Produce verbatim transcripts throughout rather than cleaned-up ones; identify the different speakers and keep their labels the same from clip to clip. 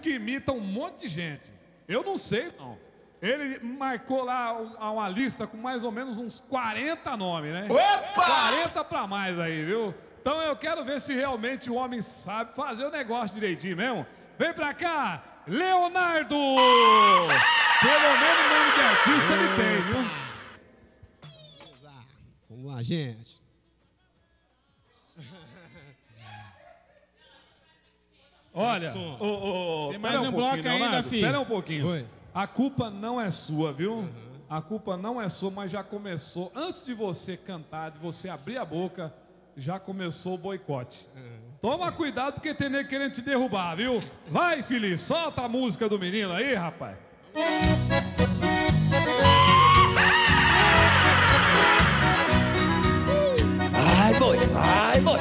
Speaker 1: que imita um monte de gente. Eu não sei, não. Ele marcou lá uma lista com mais ou menos uns quarenta nomes, né?
Speaker 2: Opa!
Speaker 1: quarenta pra mais aí, viu? Então eu quero ver se realmente o homem sabe fazer o negócio direitinho mesmo. Vem pra cá, Leonardo! Pelo menos o nome de artista ele tem, viu?
Speaker 3: Vamos lá, gente.
Speaker 1: Olha, o, o,
Speaker 4: tem mais um, um bloco ainda,
Speaker 1: Leonardo,
Speaker 4: filho.
Speaker 1: Espera um pouquinho.
Speaker 3: Oi.
Speaker 1: A culpa não é sua, viu? Uhum. A culpa não é sua, mas já começou. Antes de você cantar, de você abrir a boca, já começou o boicote. Uhum. Toma cuidado, porque tem nego querendo te derrubar, viu? Vai, filho, solta a música do menino aí, rapaz.
Speaker 2: Vai, boi, vai, boi.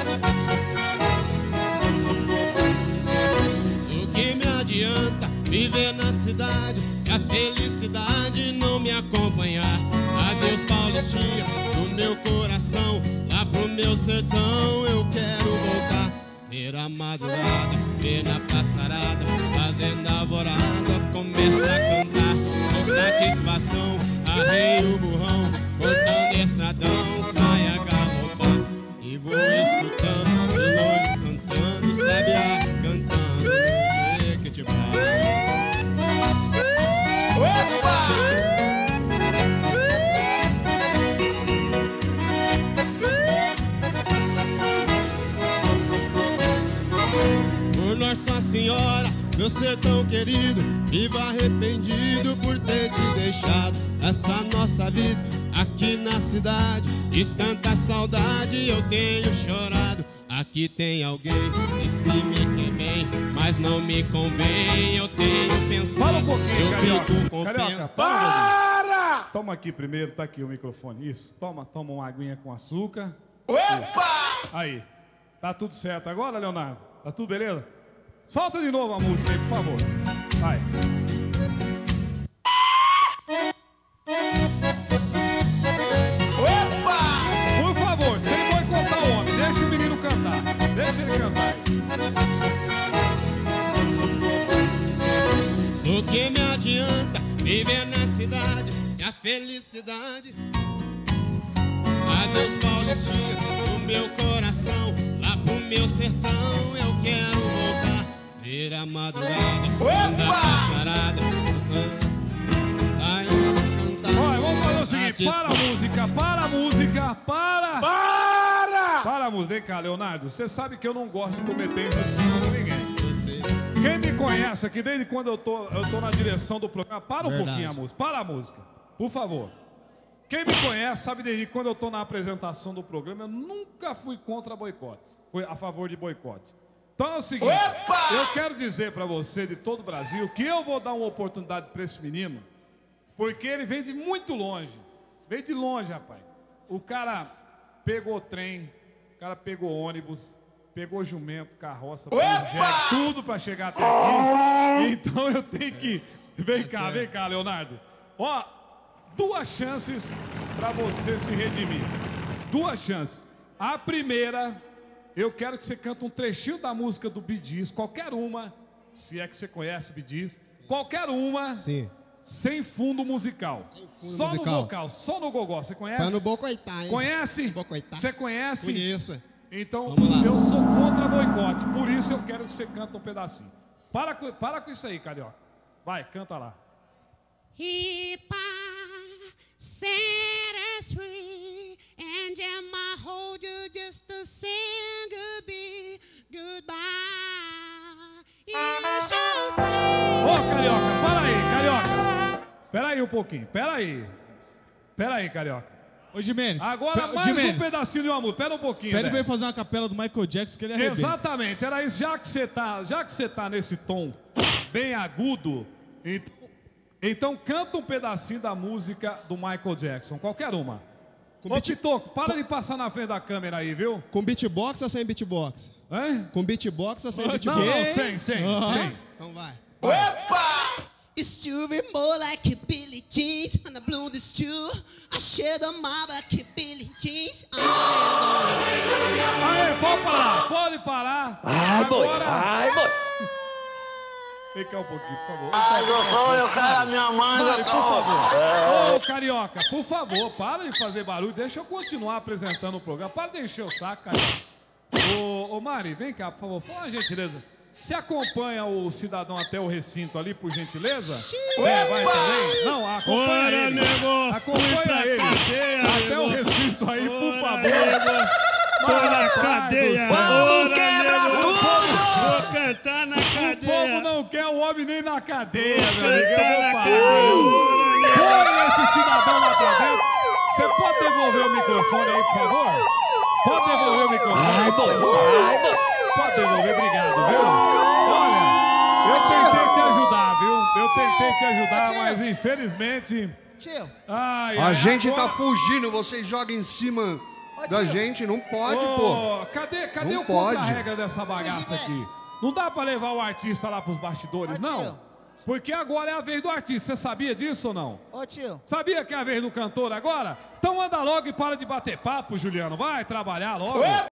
Speaker 3: O que me adianta viver na cidade se a felicidade não me acompanhar? Adeus, Paulistinha, do meu coração, lá pro meu sertão eu quero voltar. Ver a madrugada, ver na passarada, fazendo alvorada, começa a cantar. Com satisfação, arreio o burrão, cortando estradão, sai a galopar. E vou escutando, de longe cantando, sabiá cantando, que te vai. Por Nossa Senhora, meu sertão querido, vivo arrependido por ter te deixado. Essa nossa vida aqui na cidade, diz tanta saudade, eu tenho chorado. Aqui tem alguém, diz que me quer bem, mas não me convém, eu tenho pensado.
Speaker 1: Fala um pouquinho,
Speaker 3: eu
Speaker 1: Carioca.
Speaker 3: fico com
Speaker 1: Carioca,
Speaker 3: pena.
Speaker 1: para! Toma aqui primeiro, tá aqui o microfone. Isso, toma, toma uma aguinha com açúcar.
Speaker 2: Opa!
Speaker 1: Isso. Aí, tá tudo certo agora, Leonardo? Tá tudo beleza? Solta de novo a música aí, por favor. Vai.
Speaker 2: Opa!
Speaker 1: Por favor, sem boicotar o homem, deixa o menino cantar. Deixa ele cantar.
Speaker 3: O que me adianta viver na cidade se a felicidade? Adeus, Paulistinha, do meu coração, lá pro meu sertão eu quero voltar. Ver a madrugada, na passarada, sai a cantar.
Speaker 1: Olha, vamos fazer o seguinte, para a música, para a música, para! Para! Para a música. Vem cá, Leonardo, você sabe que eu não gosto de cometer injustiça com ninguém. Quem me conhece aqui, desde quando eu tô, eu tô na direção do programa, para um
Speaker 3: Verdade.
Speaker 1: pouquinho a música, para a música, por favor. Quem me conhece sabe desde quando eu tô na apresentação do programa, eu nunca fui contra boicote, fui a favor de boicote. Então é o seguinte,
Speaker 2: Opa!
Speaker 1: eu quero dizer para você de todo o Brasil que eu vou dar uma oportunidade para esse menino, porque ele vem de muito longe, vem de longe, rapaz. O cara pegou trem, o cara pegou ônibus, pegou jumento, carroça, jegue, tudo para chegar até aqui. Então eu tenho que... Vem cá, vem cá, Leonardo. Ó, duas chances para você se redimir. Duas chances. A primeira, eu quero que você cante um trechinho da música do Bee Gees, qualquer uma, se é que você conhece Bee Gees, qualquer uma,
Speaker 3: Sim.
Speaker 1: sem fundo musical.
Speaker 3: Sem fundo
Speaker 1: só
Speaker 3: musical.
Speaker 1: no vocal, só no gogó. Você conhece?
Speaker 3: Pra no bocoitar, hein?
Speaker 1: Conhece?
Speaker 3: Bocoitar.
Speaker 1: Você conhece?
Speaker 3: Conheço.
Speaker 1: Então,
Speaker 3: Vamos lá.
Speaker 1: eu sou contra boicote, por isso eu quero que você cante um pedacinho. Para, com- para com isso aí, Carioca. Vai, canta lá.
Speaker 5: He set us free, and Gemma hold you just to sing goodbye, goodbye. You shall say.
Speaker 1: Ô, Carioca, para aí, Carioca. Pera aí um pouquinho, pera aí. Pera aí, Carioca.
Speaker 4: Ô, Jimenez.
Speaker 1: Agora
Speaker 4: pe-
Speaker 1: mais
Speaker 4: Jimenez,
Speaker 1: um pedacinho de uma música. Pera um pouquinho,
Speaker 4: Pera, ele
Speaker 1: velho.
Speaker 4: veio fazer uma capela do Michael Jackson que ele arrebenta.
Speaker 1: Exatamente, era isso. Já que você tá, já que você tá nesse tom bem agudo, então, então canta um pedacinho da música do Michael Jackson, qualquer uma.
Speaker 3: Com
Speaker 1: Ô,
Speaker 3: beat-
Speaker 1: Titoco, para de passar na frente da câmera aí, viu?
Speaker 3: Com beatbox ou sem beatbox?
Speaker 1: Hein?
Speaker 3: Com beatbox ou sem
Speaker 1: Não,
Speaker 3: beatbox?
Speaker 1: não, sem, sem,
Speaker 4: Ah.
Speaker 1: sem.
Speaker 3: Então vai.
Speaker 2: Opa!
Speaker 5: It's true, more like a Billie Jeans, and the blue is true. I share the mob like a Billie Jeans.
Speaker 1: Aê, pode parar, pode parar.
Speaker 2: Vai, boi,
Speaker 1: Agora,
Speaker 2: vai, boi.
Speaker 1: Vem cá um pouquinho, por favor.
Speaker 6: Ah, doutor, eu quero a minha mãe,
Speaker 1: Mari, por
Speaker 6: doutor.
Speaker 1: favor. Ô, Carioca, por favor, para de fazer barulho. Deixa eu continuar apresentando o programa. Para de encher o saco, Carioca. Ô, ô Mari, vem cá, por favor. Fala uma gentileza. Você acompanha o cidadão até o recinto ali, por gentileza? É, vai também? Não, acompanha
Speaker 3: Ora,
Speaker 1: ele.
Speaker 3: nego,
Speaker 1: Acompanha
Speaker 3: fui pra
Speaker 1: ele.
Speaker 3: cadeia,
Speaker 1: até
Speaker 3: nego.
Speaker 1: o recinto aí, por
Speaker 3: Ora,
Speaker 1: favor.
Speaker 3: nego, tô
Speaker 1: Mas,
Speaker 3: na
Speaker 1: rapaz
Speaker 3: cadeia.
Speaker 1: do céu.
Speaker 3: Ora,
Speaker 2: quebra
Speaker 3: nego,
Speaker 2: tudo!
Speaker 3: vou cantar na
Speaker 1: O povo
Speaker 3: cadeia.
Speaker 1: não quer o homem nem na cadeia,
Speaker 3: Vou
Speaker 1: meu amigo. Eu
Speaker 3: cantar
Speaker 1: vou
Speaker 3: na
Speaker 1: falar.
Speaker 3: cadeia. Ora, nego.
Speaker 1: Põe esse cidadão lá pra dentro. Você pode devolver o microfone aí, por favor? Pode devolver o microfone.
Speaker 2: Vai, boi, vai, boi.
Speaker 1: Pode devolver, obrigado, viu? Olha, eu tentei te ajudar, viu? Eu tentei te ajudar, mas infelizmente...
Speaker 5: Tio,
Speaker 1: Ai,
Speaker 7: A
Speaker 1: ai,
Speaker 7: gente tá
Speaker 1: agora-
Speaker 7: fugindo, vocês jogam em cima da
Speaker 5: tio.
Speaker 7: gente, não pode,
Speaker 1: Ô,
Speaker 7: pô.
Speaker 1: Cadê, cadê
Speaker 7: Não
Speaker 1: o
Speaker 7: pode.
Speaker 1: contra-regra dessa bagaça aqui? Não dá pra levar o artista lá pros bastidores,
Speaker 5: Ô,
Speaker 1: não?
Speaker 5: tio.
Speaker 1: Porque agora é a vez do artista. Você sabia disso ou não?
Speaker 5: ô tio.
Speaker 1: Sabia que é a vez do cantor agora? Então anda logo e para de bater papo, Juliano. Vai trabalhar logo.